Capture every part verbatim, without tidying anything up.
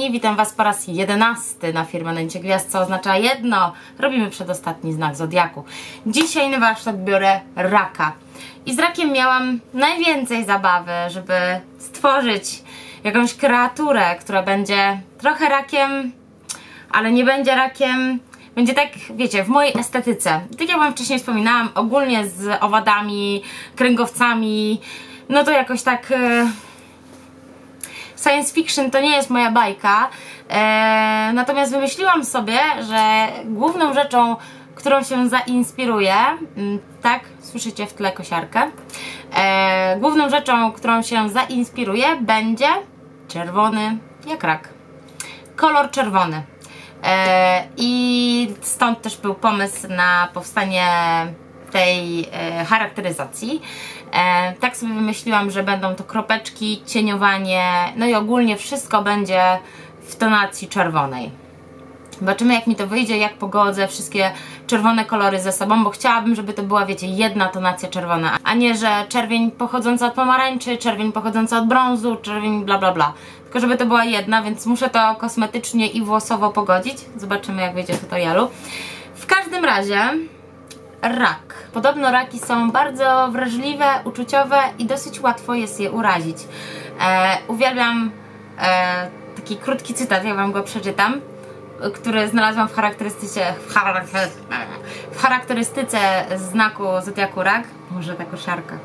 kochani, witam Was po raz jedenasty na Firmamencie Gwiazd, co oznacza jedno. Robimy przedostatni znak zodiaku. Dzisiaj na warsztat biorę raka. I z rakiem miałam najwięcej zabawy, żeby stworzyć jakąś kreaturę, która będzie trochę rakiem, ale nie będzie rakiem. Będzie tak, wiecie, w mojej estetyce. Tak jak Wam wcześniej wspominałam, ogólnie z owadami, kręgowcami, no to jakoś tak... Yy... Science fiction to nie jest moja bajka, e, natomiast wymyśliłam sobie, że główną rzeczą, którą się zainspiruję, m, tak, słyszycie w tle kosiarkę, e, główną rzeczą, którą się zainspiruję, będzie czerwony jak rak. Kolor czerwony. E, I stąd też był pomysł na powstanie tej e, charakteryzacji. E, tak sobie wymyśliłam, że będą to kropeczki, cieniowanie, no i ogólnie wszystko będzie w tonacji czerwonej. Zobaczymy, jak mi to wyjdzie, jak pogodzę wszystkie czerwone kolory ze sobą, bo chciałabym, żeby to była, wiecie, jedna tonacja czerwona, a nie, że czerwień pochodząca od pomarańczy, czerwień pochodząca od brązu, czerwień bla bla bla. Tylko żeby to była jedna, więc muszę to kosmetycznie i włosowo pogodzić. Zobaczymy, jak wyjdzie w tutorialu. W każdym razie rak. Podobno raki są bardzo wrażliwe, uczuciowe i dosyć łatwo jest je urazić. E, uwielbiam e, taki krótki cytat, ja Wam go przeczytam, który znalazłam w charakterystyce, w, charakter, w charakterystyce znaku zodiaku rak. Może ta kosiarka.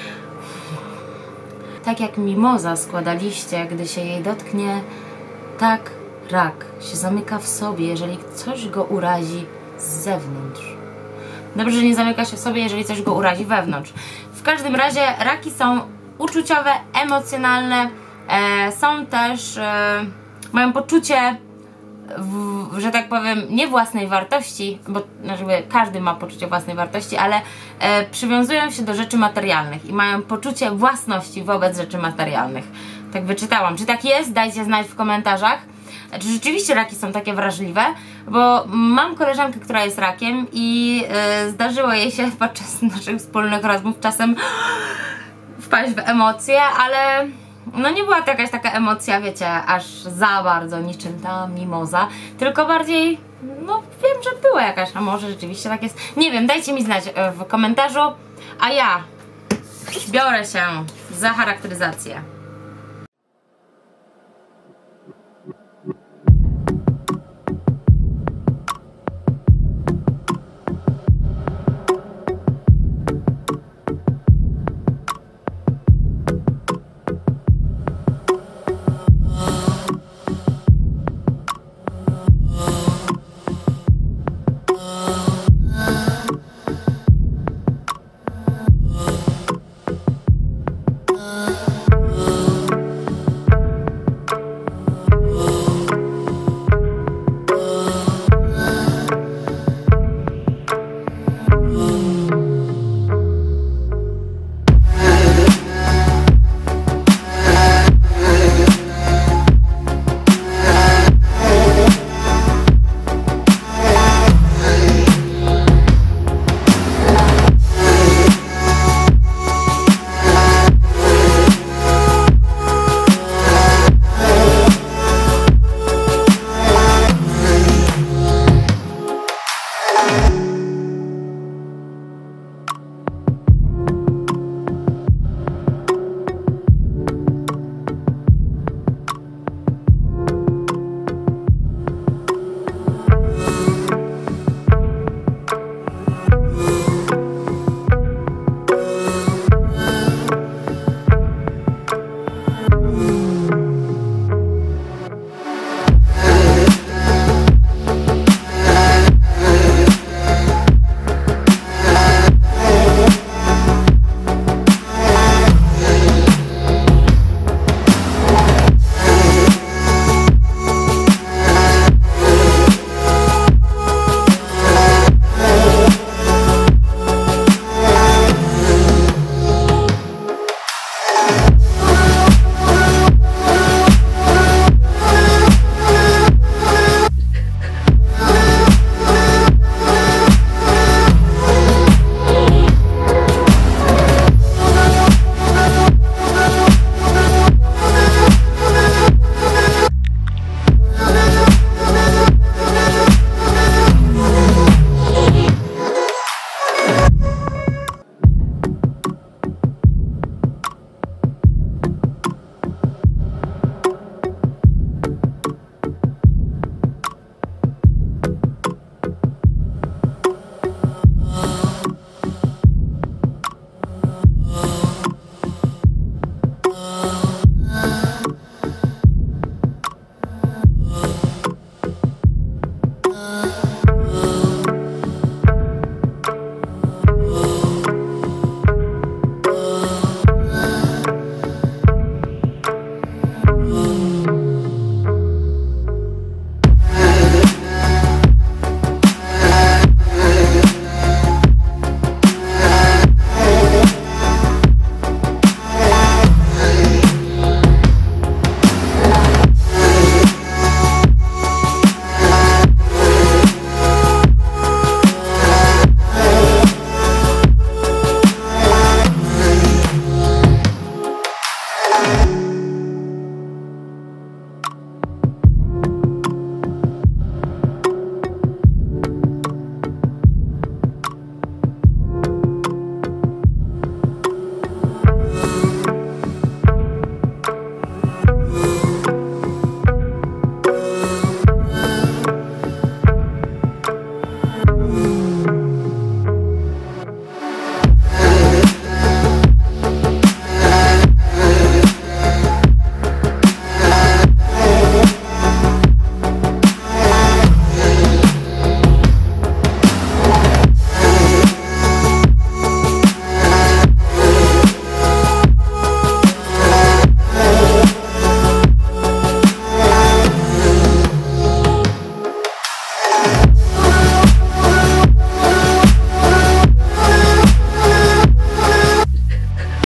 Tak jak mimoza składa liście, gdy się jej dotknie, tak rak się zamyka w sobie, jeżeli coś go urazi z zewnątrz. Dobrze, że nie zamyka się w sobie, jeżeli coś go urazi wewnątrz. W każdym razie raki są uczuciowe, emocjonalne, e, są też, e, mają poczucie, w, że tak powiem, nie własnej wartości, bo znaczy, każdy ma poczucie własnej wartości, ale e, przywiązują się do rzeczy materialnych i mają poczucie własności wobec rzeczy materialnych. Tak wyczytałam. Czy tak jest? Dajcie znać w komentarzach. Czy rzeczywiście raki są takie wrażliwe? Bo mam koleżankę, która jest rakiem i yy, zdarzyło jej się podczas naszych wspólnych rozmów czasem wpaść w emocje, ale no nie była to jakaś taka emocja, wiecie, aż za bardzo niczym ta mimoza, tylko bardziej, no wiem, że była jakaś, a może rzeczywiście tak jest. Nie wiem, dajcie mi znać w komentarzu, a ja biorę się za charakteryzację.